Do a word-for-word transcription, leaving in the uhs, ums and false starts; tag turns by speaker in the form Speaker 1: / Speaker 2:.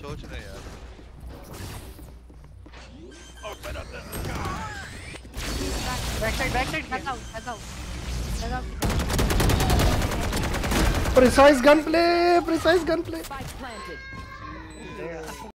Speaker 1: सोच रहे यार।
Speaker 2: बैक साइड बैक साइड लगाओ लगाओ लगाओ।
Speaker 3: Precise gun play, precise gun play.